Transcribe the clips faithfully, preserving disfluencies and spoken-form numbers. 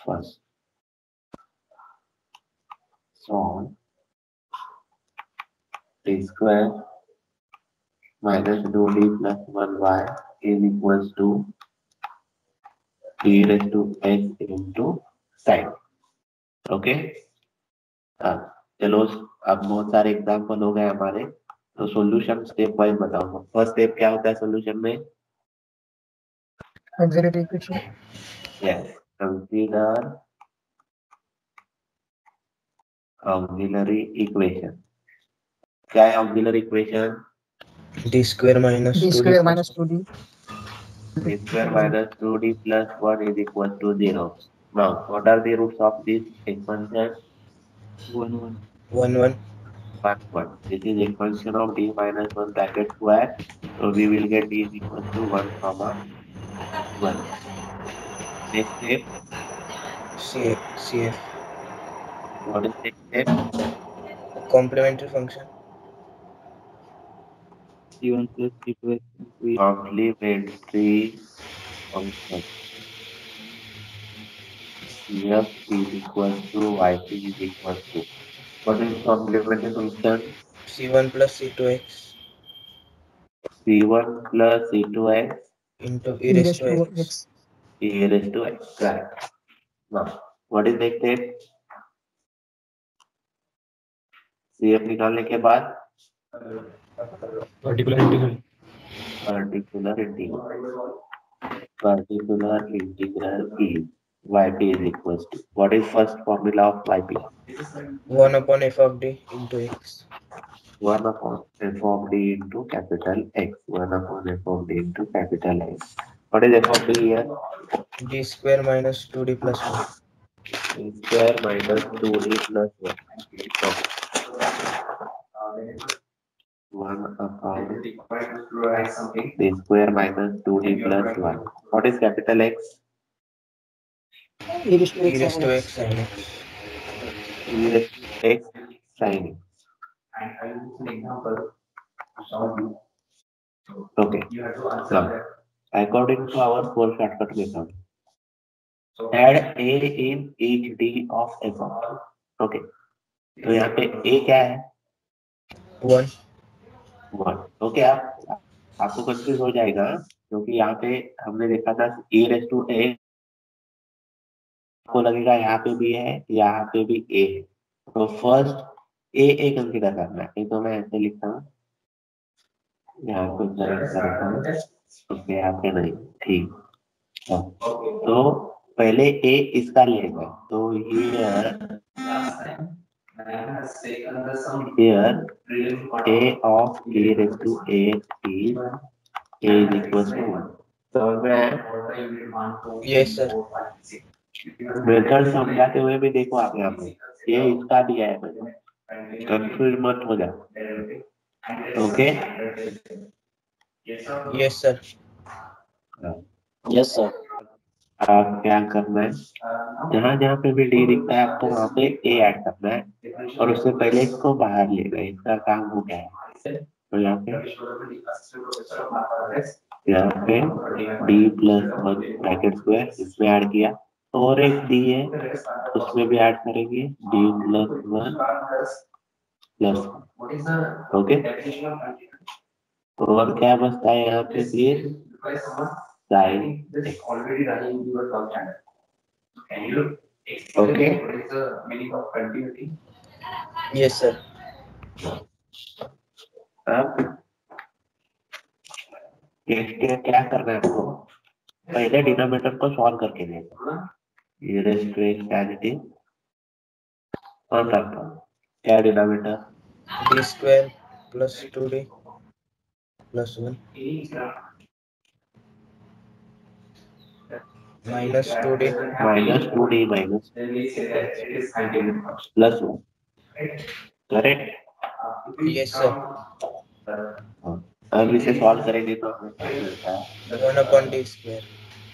first. So d square minus two d plus one y is equals to e raised to x into sin. Okay हाँ चलो अब बहुत सारे example हो गए हमारे, तो सॉल्यूशन स्टेप वाइज बताऊंगा। फर्स्ट स्टेप क्या होता है सॉल्यूशन में? Auxiliary equation. Yes, consider auxiliary equation. क्या है auxiliary equation? D square minus D square minus two D d square minus two d plus one is equal to zero. Now, what are the roots of this expansion? one one one one one one. This is expansion of d minus one bracket square. So we will get d is equal to one comma one. Next step. C CF What is next step? complementary function. c one plus c two x into Complementary function. Cf is equal to yp is equal to. What is complementary function? C one plus C two x c one plus c two x into e e raised raised to to x. x. e raised to x. Right. Now, what is next step? C F निकालने के बाद particular integral particular integral. Particular integral is yp is equals to. What is first formula of yp? one upon f of d into x. one upon f of d into capital X. one upon f of d into capital X. What is f of d here? D square minus two d plus one. D square minus two d plus one. So, one upon d square minus two d plus one. What is capital X? e raised to E raised to x x sin x. E raised to x sin x. Okay. So, according to our four shortcut method, add a in each d of f of t. Okay. तो यहाँ पे a क्या है? one one. Okay, आप आपको confuse हो जाएगा क्योंकि यहाँ पे हमने देखा था e रेस टू a, आपको लगेगा यहाँ पे भी है, यहाँ पे भी a है, तो फर्स्ट a a कंसीडर करना है। तो मैं ऐसे लिखता हूँ, यहाँ पे करता हूँ, ओके यहाँ पे नहीं, ठीक। तो पहले a इसका लेगा, तो here here a of e raised to a is a is equals to one. समझ में आया? yes sir. मेथड समझाते हुए भी देखो आप यहाँ पे ये इसका दिया है, मैंने कंफ्यूज मत हो जा। Okay yes sir. yes sir आप क्या करना है, जहाँ जहाँ पे भी डी दिखता है आपको वहाँ पे ए ऐड करना है और उससे पहले इसको बाहर लेना है। इसका काम हो गया है, तो यहाँ पे यहाँ पे D plus one bracket square इसमें ऐड किया, और एक डी है उसमें भी ऐड करेंगे D plus one plus, okay. और क्या बचता है यहाँ पे फिर साइन, ओके। yes sir. अब इसके क्या करना है आपको, पहले डिनोमिनेटर को सॉल्व करके देखो। ये रेस्ट कैंडिडेट कौन करता है, क्या denominator D square plus two d plus one minus two d minus two D minus plus one, correct. yes sir. अब इसे सॉल्व करेंगे तो हमें क्या मिलता है, one upon d square.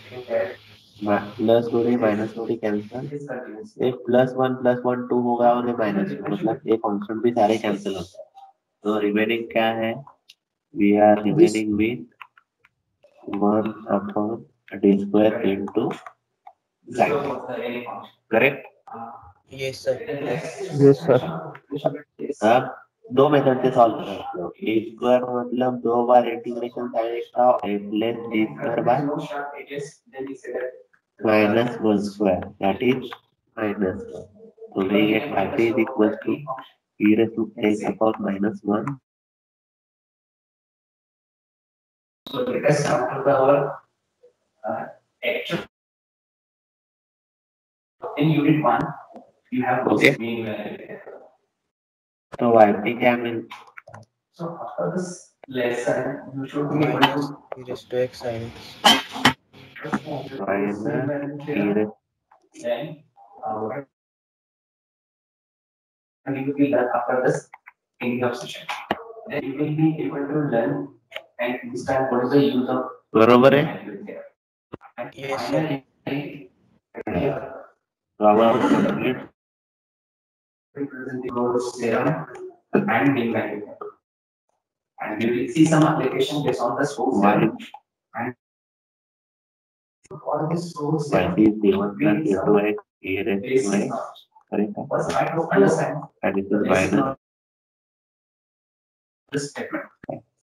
Plus two D minus two D cancel, एक plus one plus one two होगा और ये माइनस मतलब ये कांस्टेंट भी सारे कैंसिल होते हैं, तो रिमेनिंग क्या है, we are remaining with one upon D square into right. Correct. Yes, sir. Yes, sir. अब दो मेथड से सॉल्व कर सकते हो। ए स्क्वायर मतलब दो बार integration sine extra a plus b square by minus one square that is minus one. तो we get thirty is equal to e raised to x upon minus one. So let us come to the our uh, actual in unit one. You have okay. So I think I mean. So after this lesson, you should be able Minus to e raised to x sin x. minus e raised then our and you will be done after this ending of session. Then you will be able to learn and understand what is the use of बरोबर है? Yes, sir. So our complete theorem and ring value. And you will see some application based on the source value. And for this source value is given plus e to x e raised to x. Correct? First, I have to understand. And it is minus this statement.